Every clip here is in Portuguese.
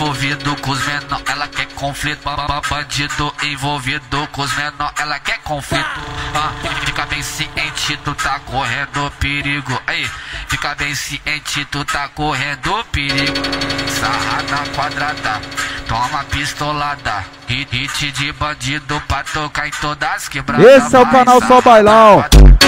envolvido com os menor, ela quer conflito. Bandido envolvido com os menor, ela quer conflito. Fica bem ciente, tu tá correndo perigo. Aí, fica bem ciente, tu tá correndo perigo. Sarrada quadrada, toma pistolada. Hit de bandido pra tocar em todas as quebradas. Esse é o canal Só Bailão.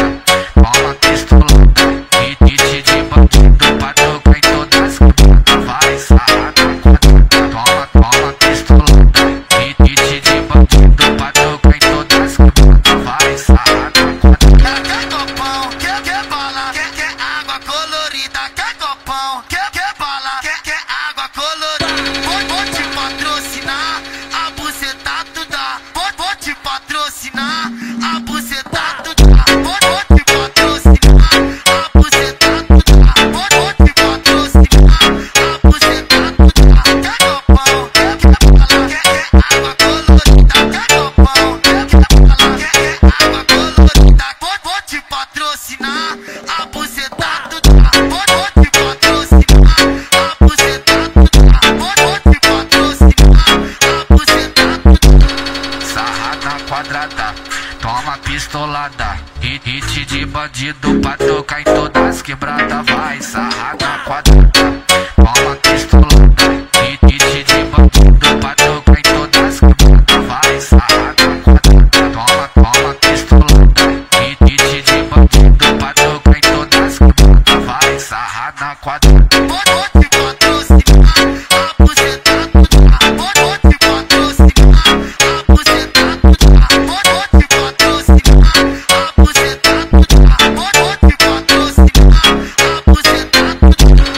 Toma pistolada, hit de bandido pra tocar em todas as quebradas. Vai, sarrada quadrada, toma pistolada. Hit de bandido pra tocar em todas as quebradas. Vai, sarrada quadrada. Quer copão, quer bala, quer água colorida. Quer copão, quer bala, quer água colorida. Vou te patrocinar, a buceta tu dá. Vou te patrocinar, a buceta tu dá. Vou te patrocinar, a buceta tu dá. Vou te patrocinar, a buceta tu dá. Quer copão, quer bala, quer água colorida. Quer copão, quer bala, quer água colorida. Vou te patrocinar, a buceta tu dá. Vou te patrocinar, a buceta tu dá. Vou te patrocinar, a buceta tu dá. Sarrada quadrada, toma pistolada. Hit de bandido pra tocar em todas as quebradas. Vai, sarrada quadrada, toma pistolada. Hit de bandido pra tocar em todas as quebradas. Vai, sarrada quadrada, toma pistolada. Hit de bandido pra tocar em todas as quebradas. Vai, sarrada quadrada. Vou te patrocinar, a buceta tu dá. Vou te patrocinar, a buceta tu dá. Vou te patrocinar, a buceta tu dá. Vou te patrocinar, a buceta tu dá.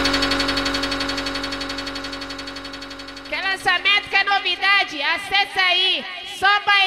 Quer lançamento, quer novidade? Acesse aí, Só Bailão.